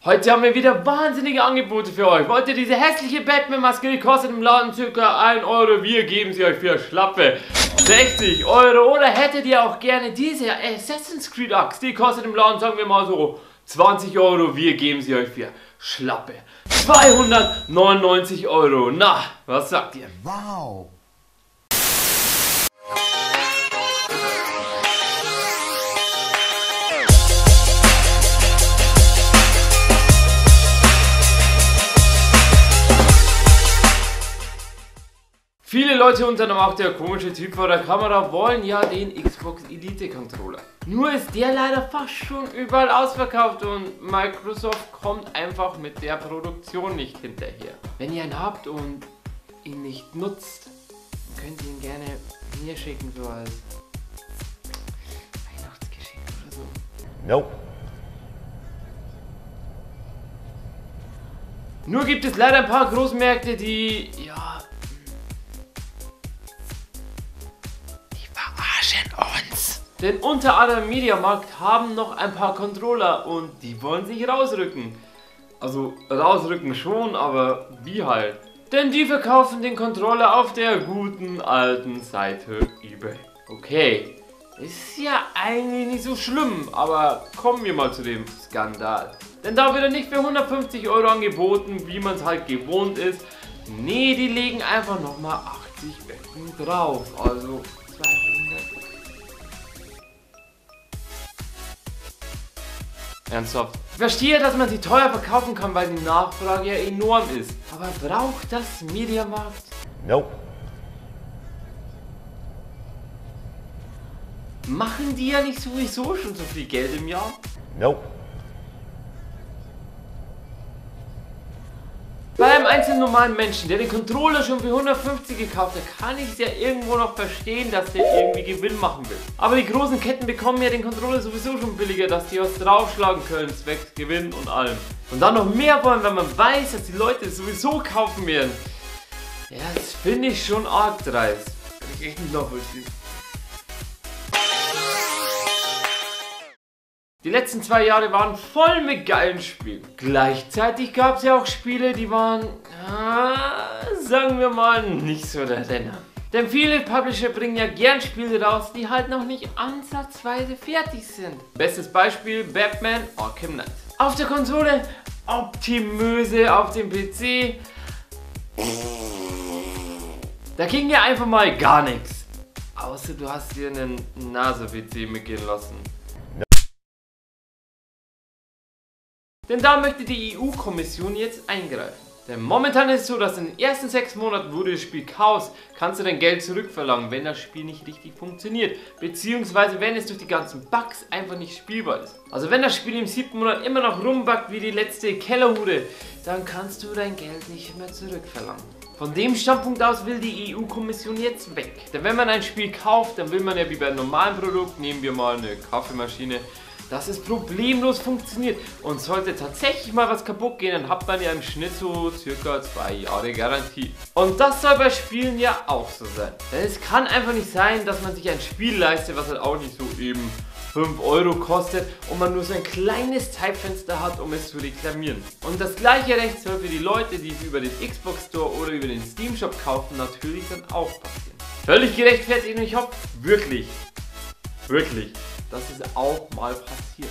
Heute haben wir wieder wahnsinnige Angebote für euch. Wollt ihr diese hässliche Batman-Maske, die kostet im Laden ca. 1 Euro. Wir geben sie euch für schlappe 60 Euro. Oder hättet ihr auch gerne diese Assassin's Creed Axt, die kostet im Laden, sagen wir mal so 20 Euro. Wir geben sie euch für schlappe 299 Euro. Na, was sagt ihr? Wow! Viele Leute, unter anderem auch der komische Typ vor der Kamera, wollen ja den Xbox Elite Controller. Nur ist der leider fast schon überall ausverkauft und Microsoft kommt einfach mit der Produktion nicht hinterher. Wenn ihr ihn habt und ihn nicht nutzt, könnt ihr ihn gerne mir schicken, so als Weihnachtsgeschenk oder so. Nope. Nur gibt es leider ein paar Großmärkte, die, ja, uns. Denn unter anderem Mediamarkt haben noch ein paar Controller und die wollen sich rausrücken. Also rausrücken schon, aber wie halt? Denn die verkaufen den Controller auf der guten alten Seite eBay. Okay, ist ja eigentlich nicht so schlimm, aber kommen wir mal zu dem Skandal. Denn da wird er nicht für 150 Euro angeboten, wie man es halt gewohnt ist. Nee, die legen einfach nochmal 80 Becken drauf, also 200. Ernsthaft. Ich verstehe, dass man sie teuer verkaufen kann, weil die Nachfrage ja enorm ist. Aber braucht das Mediamarkt? Nope. Machen die ja nicht sowieso schon so viel Geld im Jahr? Nope. Bei einem einzelnen normalen Menschen, der den Controller schon für 150 gekauft hat, kann ich es ja irgendwo noch verstehen, dass der irgendwie Gewinn machen will. Aber die großen Ketten bekommen ja den Controller sowieso schon billiger, dass die was draufschlagen können, zwecks Gewinn und allem. Und dann noch mehr wollen, wenn man weiß, dass die Leute es sowieso kaufen werden. Ja, das finde ich schon arg dreist. Kann ich echt nicht nachvollziehen. Die letzten 2 Jahre waren voll mit geilen Spielen. Gleichzeitig gab es ja auch Spiele, die waren, sagen wir mal, nicht so der Renner. Denn viele Publisher bringen ja gern Spiele raus, die halt noch nicht ansatzweise fertig sind. Bestes Beispiel Batman Arkham Knight. Auf der Konsole optimöse, auf dem PC. Da ging ja einfach mal gar nichts. Außer du hast dir einen NASA-PC mitgehen lassen. Denn da möchte die EU-Kommission jetzt eingreifen. Denn momentan ist es so, dass in den ersten 6 Monaten, wo du das Spiel kaufst, kannst du dein Geld zurückverlangen, wenn das Spiel nicht richtig funktioniert. Beziehungsweise wenn es durch die ganzen Bugs einfach nicht spielbar ist. Also wenn das Spiel im 7. Monat immer noch rumbuggt wie die letzte Kellerhude, dann kannst du dein Geld nicht mehr zurückverlangen. Von dem Standpunkt aus will die EU-Kommission jetzt weg. Denn wenn man ein Spiel kauft, dann will man ja wie bei einem normalen Produkt, nehmen wir mal eine Kaffeemaschine, dass es problemlos funktioniert. Und sollte tatsächlich mal was kaputt gehen, dann hat man ja im Schnitt so circa 2 Jahre Garantie. Und das soll bei Spielen ja auch so sein. Denn es kann einfach nicht sein, dass man sich ein Spiel leistet, was halt auch nicht so eben 5 Euro kostet und man nur so ein kleines Zeitfenster hat, um es zu reklamieren. Und das gleiche Recht soll für die Leute, die es über den Xbox Store oder über den Steam Shop kaufen, natürlich dann auch passieren. Völlig gerechtfertigt und ich hoffe wirklich, dass es auch mal passiert.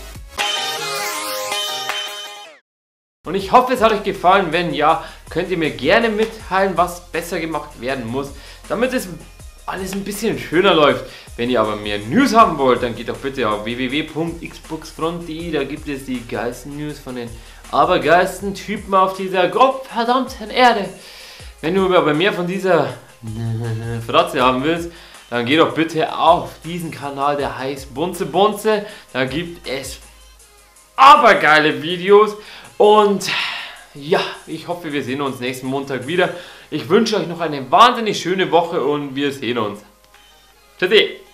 Und ich hoffe, es hat euch gefallen. Wenn ja, könnt ihr mir gerne mitteilen, was besser gemacht werden muss, damit es alles ein bisschen schöner läuft. Wenn ihr aber mehr News haben wollt, dann geht doch bitte auf www.xboxfront.de. Da gibt es die geilsten News von den allergeilsten Typen auf dieser gottverdammten Erde. Wenn du aber mehr von dieser Fratze haben willst, dann geh doch bitte auf diesen Kanal, der heißt Bunze Bunze. Da gibt es aber geile Videos. Und ja, ich hoffe, wir sehen uns nächsten Montag wieder. Ich wünsche euch noch eine wahnsinnig schöne Woche und wir sehen uns. Tschüssi!